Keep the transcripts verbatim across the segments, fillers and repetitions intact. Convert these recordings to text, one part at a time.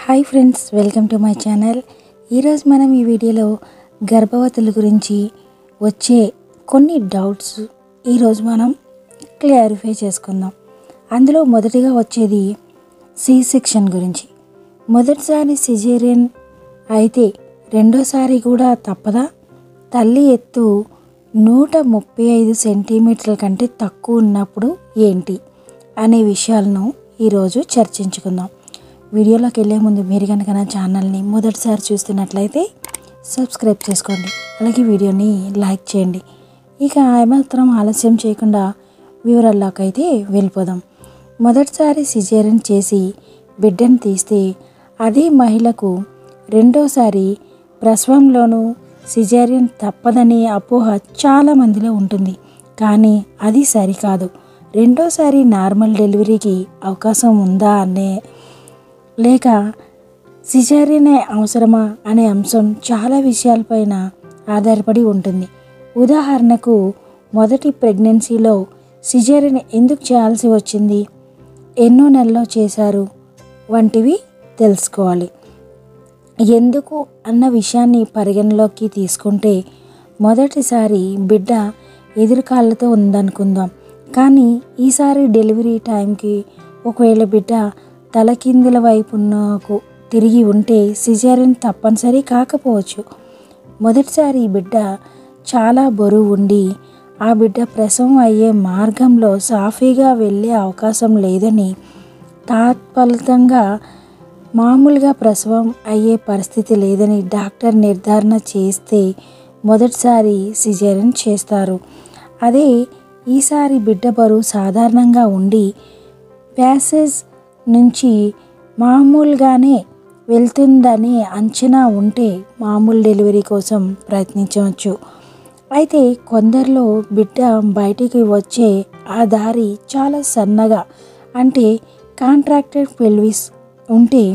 Hi friends, welcome to my channel. ఈరోజు మనం ఈ వీడియోలో గర్భవతుల గురించి వచ్చే కొన్ని డౌట్స్ ఈరోజు మనం క్లారిఫై చేసుకుందాం. అందులో మొదటిగా వచ్చేది సి సెక్షన్ గురించి. మొదటిసారి సిజేరియన్ అయితే రెండోసారి కూడా తప్పదా? తల్లి ఎత్తు నూట ముప్పై ఐదు సెంటీమీటర్ల కంటే తక్కువ ఉన్నప్పుడు ఏంటి అనే విషయాలను ఈరోజు చర్చించుకుందాం. వీడియోలోకి వెళ్ళే ముందు మీరు కనుక నా ఛానల్ని మొదటిసారి చూస్తున్నట్లయితే సబ్స్క్రైబ్ చేసుకోండి, అలాగే వీడియోని లైక్ చేయండి. ఇక ఏమాత్రం ఆలస్యం చేయకుండా వివరాల్లోకి అయితే వెళ్ళిపోదాం. మొదటిసారి సిజేరియన్ చేసి బిడ్డను తీస్తే అదే మహిళకు రెండోసారి ప్రసవంలోనూ సిజేరియన్ తప్పదనే అపోహ చాలామందిలో ఉంటుంది. కానీ అది సరికాదు. రెండోసారి నార్మల్ డెలివరీకి అవకాశం ఉందా అనే లేక సిజేరియన్ అవసరమా అనే అంశం చాలా విషయాలపైన ఆధారపడి ఉంటుంది. ఉదాహరణకు, మొదటి ప్రెగ్నెన్సీలో సిజేరియన్ ఎందుకు చేయాల్సి వచ్చింది, ఎన్నో నెలలో చేశారు వంటివి తెలుసుకోవాలి. ఎందుకు అన్న విషయాన్ని పరిగణలోకి తీసుకుంటే, మొదటిసారి బిడ్డ ఎదురుకాళ్ళతో ఉందనుకుందాం. కానీ ఈసారి డెలివరీ టైంకి ఒకవేళ బిడ్డ తలకిందుల వైపునకు తిరిగి ఉంటే సిజేరియన్ తప్పనిసరి కాకపోవచ్చు. మొదటిసారి బిడ్డ చాలా బరువు ఉండి ఆ బిడ్డ ప్రసవం అయ్యే మార్గంలో సాఫీగా వెళ్ళే అవకాశం లేదని, తాత్ఫలితంగా మామూలుగా ప్రసవం అయ్యే పరిస్థితి లేదని డాక్టర్ నిర్ధారణ చేస్తే మొదటిసారి సిజేరియన్ చేస్తారు. అదే ఈసారి బిడ్డ బరువు సాధారణంగా ఉండి ప్యాసేజ్ నుంచి మామూలుగానే వెళ్తుందని అంచనా ఉంటే మామూలు డెలివరీ కోసం ప్రయత్నించవచ్చు. అయితే కొందరిలో బిడ్డ బయటికి వచ్చే ఆ దారి చాలా సన్నగా, అంటే కాంట్రాక్టెడ్ పెల్విస్ ఉంటే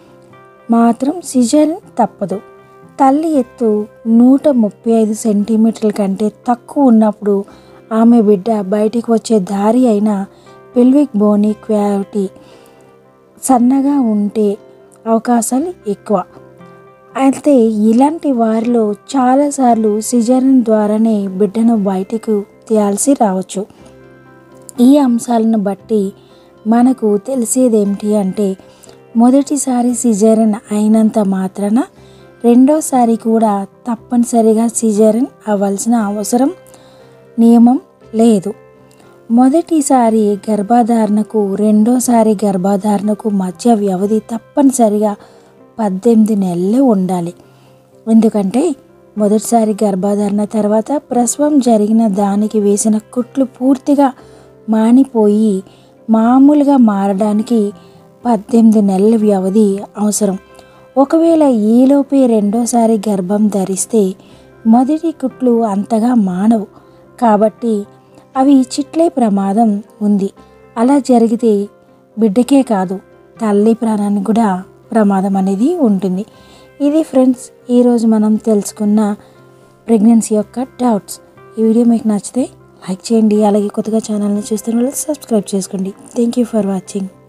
మాత్రం సిజేరియన్ తప్పదు. తల్లి ఎత్తు నూట ముప్పై ఐదు సెంటీమీటర్ల కంటే తక్కువ ఉన్నప్పుడు ఆమె బిడ్డ బయటికి వచ్చే దారి అయిన పెల్విక్ బోని క్యావిటీ సన్నగా ఉంటే అవకాశాలు ఎక్కువ. అయితే ఇలాంటి వారిలో చాలాసార్లు సిజేరియన్ ద్వారానే బిడ్డను బయటకు తీయాల్సి రావచ్చు. ఈ అంశాలను బట్టి మనకు తెలిసేదేమిటి అంటే, మొదటిసారి సిజేరియన్ అయినంత మాత్రాన రెండోసారి కూడా తప్పనిసరిగా సిజేరియన్ అవ్వాల్సిన అవసరం నియమం లేదు. మొదటిసారి గర్భధారణకు రెండోసారి గర్భధారణకు మధ్య వ్యవధి తప్పనిసరిగా పద్దెనిమిది నెలలు ఉండాలి. ఎందుకంటే మొదటిసారి గర్భధారణ తర్వాత ప్రసవం జరిగిన దానికి వేసిన కుట్లు పూర్తిగా మానిపోయి మామూలుగా మారడానికి పద్దెనిమిది నెలల వ్యవధి అవసరం. ఒకవేళ ఈలోపే రెండోసారి గర్భం ధరిస్తే మొదటి కుట్లు అంతగా మానవు, కాబట్టి అవి చిట్లే ప్రమాదం ఉంది. అలా జరిగితే బిడ్డకే కాదు, తల్లి ప్రాణానికి కూడా ప్రమాదం అనేది ఉంటుంది. ఇది ఫ్రెండ్స్, ఈరోజు మనం తెలుసుకున్న ప్రెగ్నెన్సీ యొక్క డౌట్స్. ఈ వీడియో మీకు నచ్చితే లైక్ చేయండి, అలాగే కొత్తగా ఛానల్ని చూస్తున్న వాళ్ళు సబ్స్క్రైబ్ చేసుకోండి. Thank you for watching.